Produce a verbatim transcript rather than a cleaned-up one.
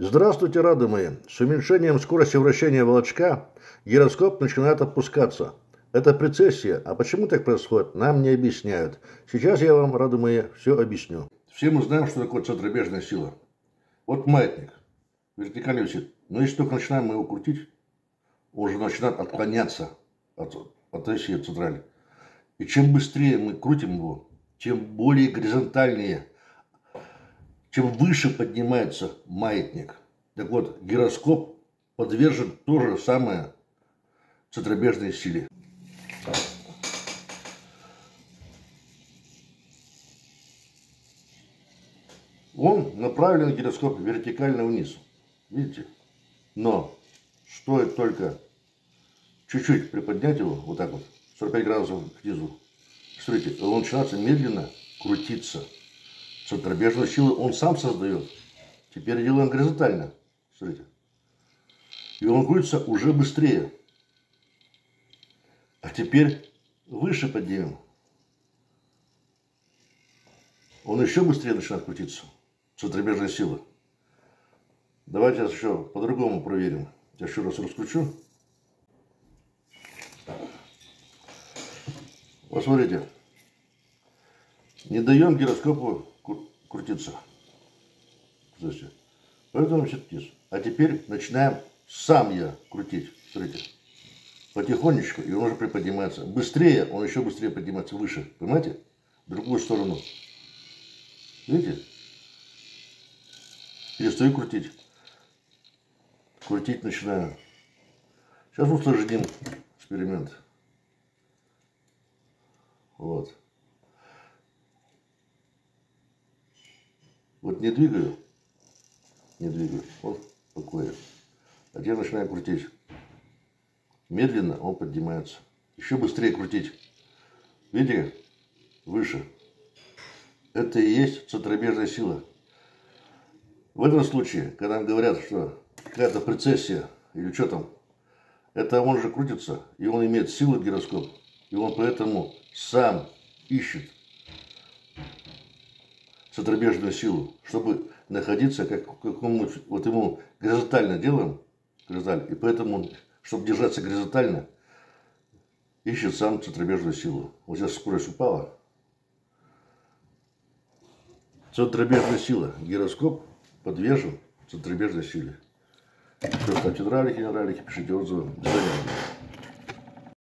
Здравствуйте, рады мои! С уменьшением скорости вращения волчка гироскоп начинает опускаться. Это прецессия. А почему так происходит, нам не объясняют. Сейчас я вам, рады мои, все объясню. Все мы знаем, что такое центробежная сила. Вот маятник вертикально висит. Но если только начинаем мы его крутить, он же начинает отклоняться от, от оси центральной. И чем быстрее мы крутим его, тем более горизонтальнее, чем выше поднимается маятник. Так вот, гироскоп подвержен то же самое центробежной силе. Он направлен, гироскоп, вертикально вниз. Видите? Но стоит только чуть-чуть приподнять его, вот так вот, сорок пять градусов к низу. Смотрите, он начинается медленно крутиться. Центробежную силу он сам создает. Теперь делаем горизонтально. Смотрите. И он крутится уже быстрее. А теперь выше поднимем. Он еще быстрее начинает крутиться. Центробежная сила. Давайте сейчас еще по-другому проверим. Я еще раз раскручу. Вот смотрите. Не даем гироскопу крутиться. Слушайте. Поэтому значит вниз. А теперь начинаем сам я крутить. Смотрите. Потихонечку, и он уже приподнимается. Быстрее, он еще быстрее поднимается выше. Понимаете? В другую сторону. Видите? Перестаю крутить. Крутить начинаю. Сейчас усложним эксперимент. Вот. Вот не двигаю. Не двигаю. Он спокоен. А теперь начинаю крутить. Медленно он поднимается. Еще быстрее крутить. Видите? Выше. Это и есть центробежная сила. В этом случае, когда нам говорят, что какая-то прецессия или что там, это он же крутится, и он имеет силу гироскоп, и он поэтому сам ищет центробежную силу, чтобы находиться как какому-нибудь, вот ему горизонтально делаем, горизонтально, и поэтому, чтобы держаться горизонтально, ищет сам центробежную силу. Вот сейчас скорость упала. Центробежная сила. Гироскоп подвержен центробежной силе. Все, ставьте нравлики, не нравлики, пишите отзывы. До свидания.